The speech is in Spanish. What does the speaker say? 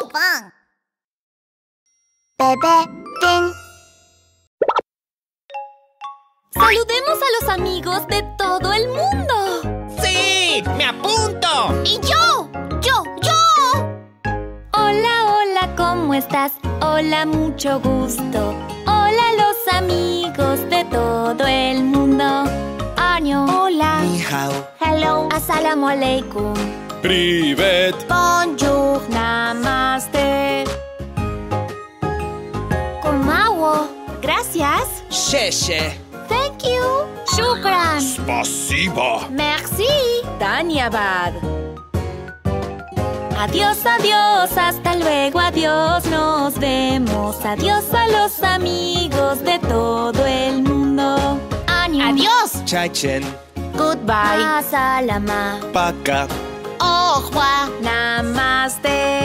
Pan. Bebé, ven. ¡Saludemos a los amigos de todo el mundo! ¡Sí! ¡Me apunto! ¡Y yo! ¡Yo! Hola, hola, ¿cómo estás? Hola, mucho gusto. Hola, los amigos de todo el mundo. Año. Hola. Ni hao. Hello. Assalamu alaikum. Privet. Bonjour. Namaste. Komawo. Gracias. Sheshe. Thank you. Shukran. Spasiba. Merci. Dhanyabad. Adiós, adiós, hasta luego, adiós, nos vemos. Adiós a los amigos de todo el mundo. Año. ¡Adiós! Chachen. Goodbye. Salama. Paka. ¡Au revoir! Namaste.